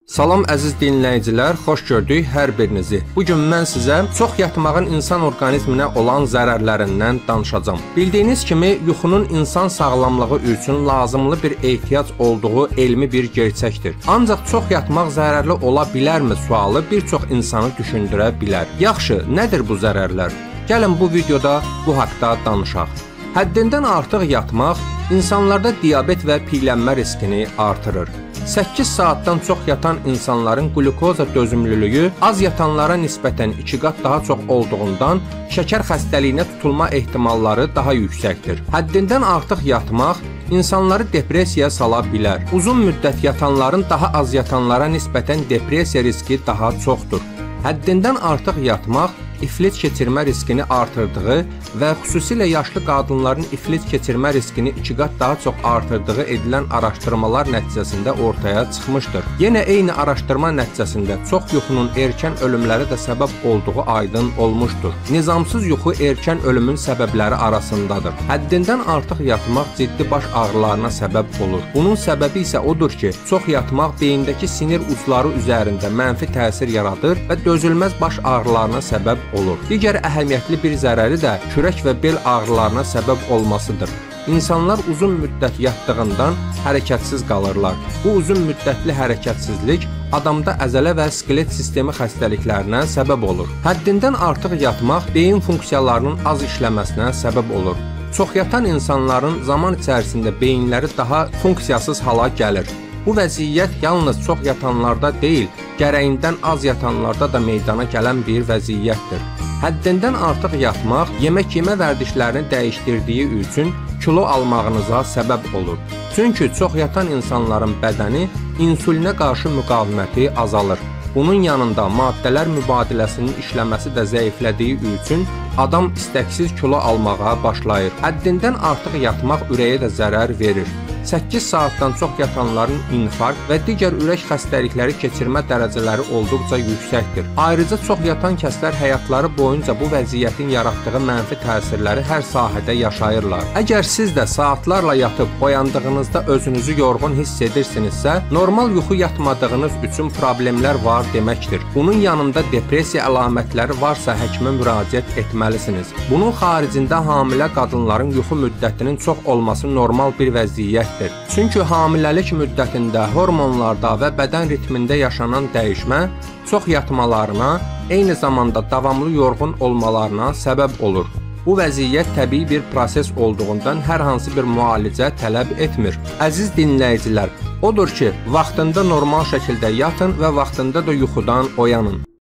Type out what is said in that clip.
Salam əziz dinləyicilər, xoş gördük hər birinizi. Bugün mən sizə çox yatmağın insan orqanizminə olan zərərlərindən danışacağam. Bildiyiniz kimi, yuxunun insan sağlamlığı üçün lazımlı bir ehtiyac olduğu elmi bir gerçəkdir. Ancaq çox yatmaq zərərli ola bilərmi sualı bir çox insanı düşündürə bilər. Yaxşı, nədir bu zərərlər? Gəlin bu videoda bu haqda danışaq. Həddindən artıq yatmaq insanlarda diabet və piyələnmə riskini artırır. 8 saatdan çox yatan insanların qlukoza dözümlülüyü az yatanlara nisbətən 2 qat daha çox olduğundan şəkər xəstəliyinə tutulma ehtimalları daha yüksəkdir. Həddindən artıq yatmaq insanları depressiyaya sala bilər. Uzun müddət yatanların daha az yatanlara nisbətən depressiya riski daha çoxdur. Həddindən artıq yatmaq iflic keçirmə riskini artırdığı və xüsusilə yaşlı qadınların iflic keçirmə riskini 2 qat daha çox artırdığı edilən araşdırmalar nəticəsində ortaya çıxmışdır. Yenə eyni araşdırma nəticəsində çox yuxunun erkən ölümlərə də səbəb olduğu aydın olmuşdur. Nizamsız yuxu erkən ölümün səbəbləri arasındadır. Həddindən artıq yatmaq ciddi baş ağrılarına səbəb olur. Bunun səbəbi isə odur ki, çox yatmaq beyindəki sinir ucları üzərində mənfi təsir yaradır və dözülməz baş ağrılarına səbəb olur. Digər əhəmiyyətli bir zərəri də kürək və bel ağrılarına səbəb olmasıdır. İnsanlar uzun müddət yatdığından hərəkətsiz qalırlar. Bu uzun müddətli hərəkətsizlik adamda əzələ və skelet sistemi xəstəliklərinə səbəb olur. Həddindən artıq yatmaq beyin funksiyalarının az işləməsinə səbəb olur. Çox yatan insanların zaman içərisində beyinləri daha funksiyasız hala gəlir. Bu vəziyyət yalnız çox yatanlarda deyil, gərəyindən az yatanlarda da meydana gələn bir vəziyyətdir. Həddindən artıq yatmaq yemək yemə vərdişlərini dəyişdirdiyi üçün kilo almağınıza səbəb olur. Çünki çox yatan insanların bədəni insulinə qarşı müqaviməti azalır. Bunun yanında maddələr mübadiləsinin işləməsi də zəiflədiyi üçün adam istəksiz kilo almağa başlayır. Həddindən artıq yatmaq ürəyə də zərər verir. 8 saatdan çox yatanların infarkt və digər ürək xəstəlikləri keçirmə dərəcələri olduqca yüksəkdir. Ayrıca çox yatan kəslər həyatları boyunca bu vəziyyətin yaratdığı mənfi təsirləri hər sahədə yaşayırlar. Əgər siz də saatlarla yatıb oyandığınızda özünüzü yorğun hiss edirsinizsə, normal yuxu yatmadığınız üçün problemlər var deməkdir. Bunun yanında depressiya əlamətləri varsa həkimə müraciət etməlisiniz. Bunun xaricində hamilə qadınların yuxu müddətinin çox olması normal bir vəziyyətdir. Çünki hamiləlik müddətində hormonlarda və bədən ritmində yaşanan dəyişmə çox yatmalarına, eyni zamanda davamlı yorğun olmalarına səbəb olur. Bu vəziyyət təbii bir proses olduğundan hər hansı bir müalicə tələb etmir. Əziz dinləyicilər, odur ki, vaxtında normal şəkildə yatın və vaxtında da yuxudan oyanın.